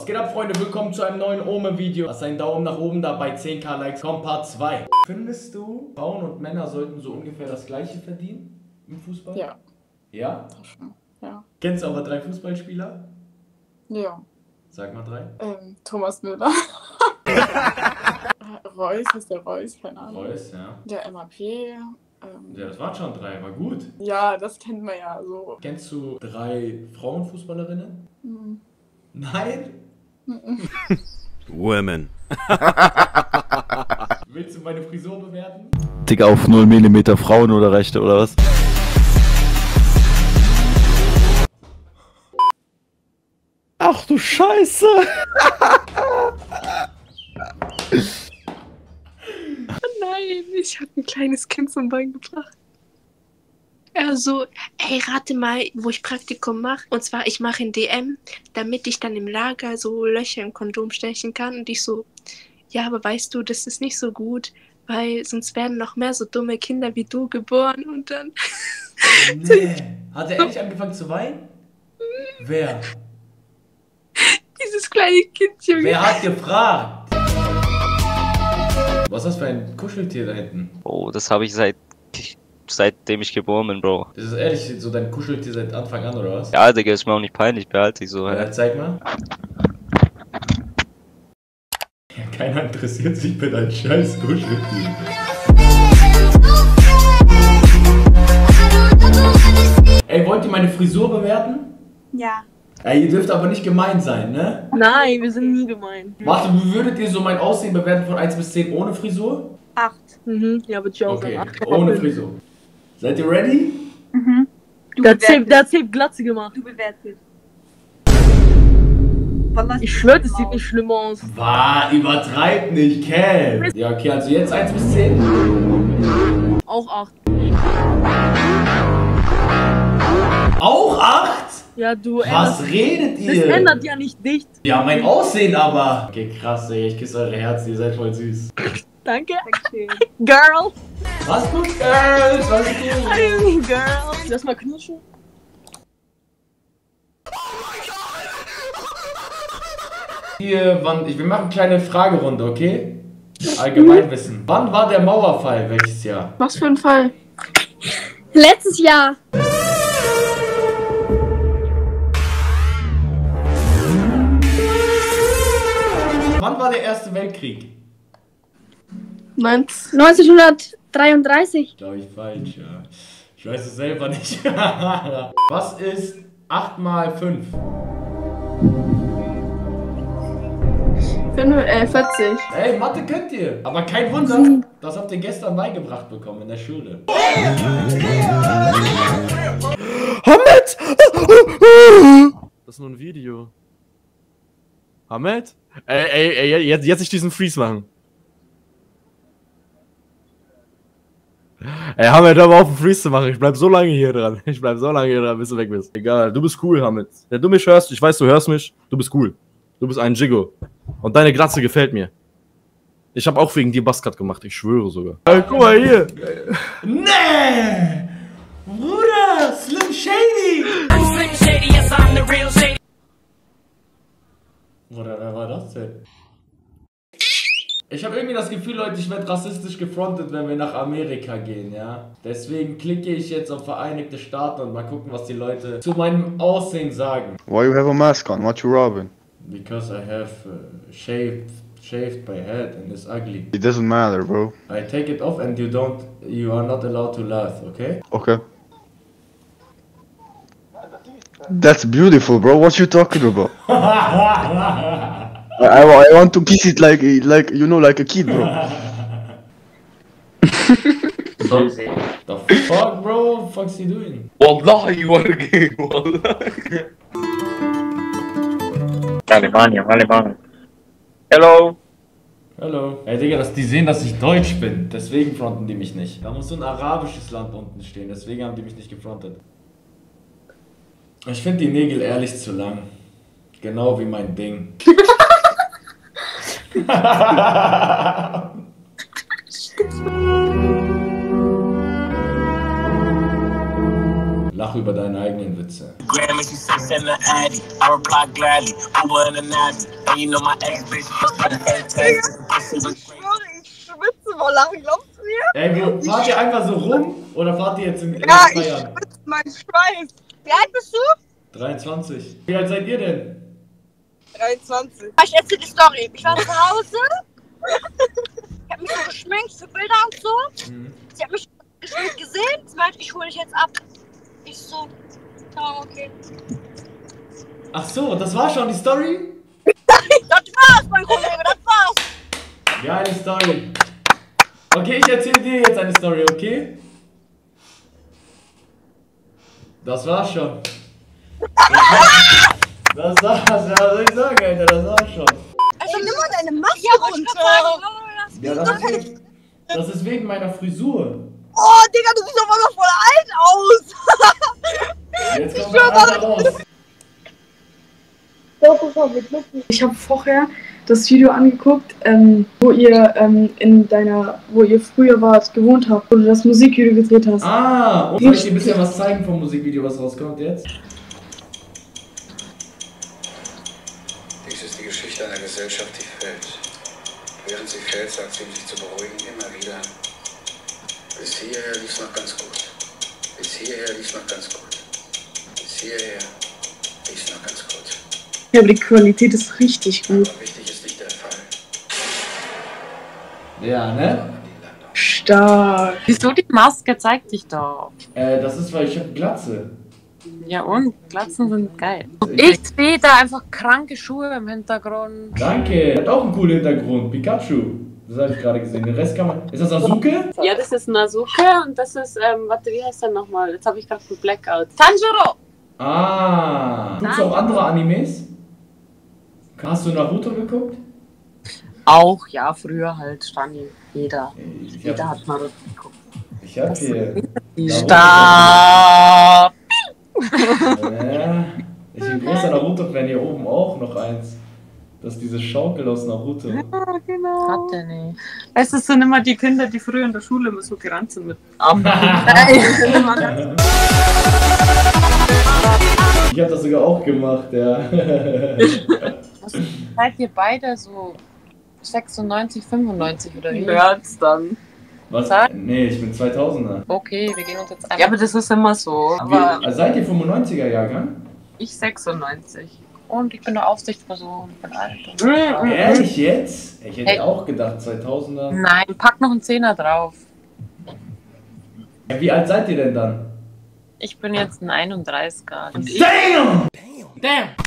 Was geht ab, Freunde? Willkommen zu einem neuen Ome-Video. Lasst einen Daumen nach oben da bei 10.000 Likes. Kommt Part 2. Findest du, Frauen und Männer sollten so ungefähr das Gleiche verdienen im Fußball? Ja. Ja? Ja. Kennst du aber 3 Fußballspieler? Ja. Sag mal 3. Thomas Müller. Reus, heißt der Reus? Keine Ahnung. Reus, ja. Der MAP. Ja, das waren schon 3, war gut. Ja, das kennt man ja so. Kennst du 3 Frauenfußballerinnen? Mhm. Nein? Women. Willst du meine Frisur bewerten? Digga, auf 0 mm Frauen oder Rechte oder was? Ach du Scheiße! Nein, ich hab ein kleines Kind zum Bein gebracht. Er so, ey, rate mal, wo ich Praktikum mache. Und zwar, ich mache in DM, damit ich dann im Lager so Löcher im Kondom stechen kann. Und ich so, ja, aber weißt du, das ist nicht so gut, weil sonst werden noch mehr so dumme Kinder wie du geboren. Und dann... Nee. Hat er ehrlich angefangen zu weinen? Wer? Dieses kleine Kind, Junge. Wer hat gefragt? Was ist das für ein Kuscheltier da hinten? Oh, das habe ich seitdem ich geboren bin, Bro. Das ist ehrlich so dein Kuscheltier seit Anfang an, oder was? Ja, Digga, ist mir auch nicht peinlich, behalte ich so. Ja, zeig mal. Ja, keiner interessiert sich für dein scheiß Kuscheltier. Ey, wollt ihr meine Frisur bewerten? Ja. Ey, ihr dürft aber nicht gemein sein, ne? Nein, wir sind nie gemein. Warte, wie würdet ihr so mein Aussehen bewerten von 1 bis 10 ohne Frisur? 8. Mhm, ja, würde ich auch Okay, sagen. 8. ohne Frisur. Seid ihr ready? Mhm. Der hat safe Glatze gemacht. Du bewertest. Ich schwör, das sieht nicht schlimm aus. War, übertreib nicht, Cal. Ja, okay, also jetzt 1 bis 10. Auch 8. Auch 8? Ja, du Was redet Das ihr? ändert ja nicht dich. Ja, mein Aussehen aber. Okay, krass, ey, ich küsse eure Herzen, ihr seid voll süß. Danke. Girl. Was gut, Girls, was gut? Girl. Lass mal knutschen. Hier, wir machen eine kleine Fragerunde, okay? Allgemeinwissen. Wann war der Mauerfall? Welches Jahr? Was für ein Fall? Letztes Jahr. Wann war der Erste Weltkrieg? 1933. Glaube ich falsch, ja. Ich weiß es selber nicht. Was ist 8 mal 5? 40. Ey, Mathe könnt ihr. Aber kein Wunder, das habt ihr gestern beigebracht bekommen in der Schule. Hamed! Das ist nur ein Video. Hamed? Ey, jetzt nicht diesen Freeze machen. Ey, Hamed, hör mal auf, einen Freeze zu machen. Ich bleib so lange hier dran. Ich bleib so lange hier dran, bis du weg bist. Egal, du bist cool, Hamed. Wenn du mich hörst, ich weiß, du hörst mich, du bist cool. Du bist ein Jiggo. Und deine Glatze gefällt mir. Ich habe auch wegen dir Buzzcut gemacht, ich schwöre sogar. Guck mal hier. Nee! Bruder, Slim Shady! Bruder, wer war das denn? Ich habe irgendwie das Gefühl, Leute, ich werde rassistisch gefrontet, wenn wir nach Amerika gehen, ja? Deswegen klicke ich jetzt auf Vereinigte Staaten und mal gucken, was die Leute zu meinem Aussehen sagen. Why you have a mask on? What you robbing? Because I have shaved my head and it's ugly. It doesn't matter, bro. I take it off and you are not allowed to laugh, okay? Okay. That's beautiful, bro. What you talking about? I want to kiss it like you know, like a kid, bro. The fuck, bro? What the fuck's he doing? Wallahi, you wanna game, wallahi. Alemania. Hello. Hallo. Ey, Digga, die sehen, dass ich Deutsch bin. Deswegen fronten die mich nicht. Da muss so ein arabisches Land unten stehen. Deswegen haben die mich nicht gefrontet. Ich finde die Nägel ehrlich zu lang. Genau wie mein Ding. Lach über deine eigenen Witze. Ich schwitze vor Lachen, glaubst du mir? Ey, fahrt ihr einfach so rum oder fahrt ihr jetzt im Ja, ich Feiern? schwitze meinen Schweiß. Wie alt bist du? 23. Wie alt seid ihr denn? 23. Ich erzähl die Story. Ich war zu Hause. Ich hab mich so geschminkt für Bilder und so. Sie hat mich geschminkt gesehen. Sie meinte, ich hole dich jetzt ab. Ich so, ja, okay. Ach so, das war schon die Story? Das war's, mein Kollege, das war's. Geile Story. Okay, ich erzähle dir jetzt eine Story, okay? Das war's schon. Das war's, ja, was soll ich sagen, Alter, das war's schon. Also nimm mal deine Maske runter. Ja, das ist wegen meiner Frisur. Oh, Digga, du siehst aber noch voll alt aus. Jetzt kommt der Alter raus. Ich habe vorher das Video angeguckt, wo ihr wo ihr früher wart, gewohnt habt, wo du das Musikvideo gedreht hast. Ah, und soll ich dir ein bisschen was zeigen vom Musikvideo, was rauskommt jetzt? Dies ist die Geschichte einer Gesellschaft, die fällt. Während sie fällt, sagt sie, um sich zu beruhigen, immer wieder: Bis hierher lief's noch ganz gut. Bis hierher lief's noch ganz gut. Bis hierher lief's noch ganz gut. Ja, aber die Qualität ist richtig gut. Aber wichtig ist nicht der Fall. Ja, ne? Stark. Wieso die Maske? Zeig dich doch. Das ist, weil ich hab Glatze. Ja und? Glatzen sind geil. Ich sehe da einfach kranke Schuhe im Hintergrund. Danke, hat auch einen coolen Hintergrund. Pikachu. Das habe ich gerade gesehen. Den Rest kann man. Ist das Asuke? Ja, das ist Nasuke und das ist, warte, wie heißt der nochmal? Jetzt habe ich gerade einen Blackout. Tanjiro! Ah. Guckst du auch andere Animes? Hast du Naruto geguckt? Auch, ja, früher halt, Stani. Jeder hat Naruto geguckt. Ich hab hier. Stab! Ich bin großer Naruto-Fan, hier oben auch noch eins. Das ist diese Schaukel aus Naruto. Ja, genau. Hat der nicht. Weißt du, das sind immer die Kinder, die früher in der Schule immer so gerannt sind mit Armen. Ich hab das sogar auch gemacht, ja. Seid ihr beide so 96, 95 oder wie? Nerds dann. Was? Nee, ich bin 2000er. Okay, wir gehen uns jetzt einfach. Ja, aber das ist immer so. Aber Also seid ihr 95er Jahrgang? ich 96. Und ich bin eine Aufsichtsperson. Ich bin alt. Ehrlich jetzt? Ich hätte auch gedacht 2000er. Nein, pack noch einen Zehner drauf. Ja, wie alt seid ihr denn dann? Ich bin jetzt ein 31er. Und Damn! Damn!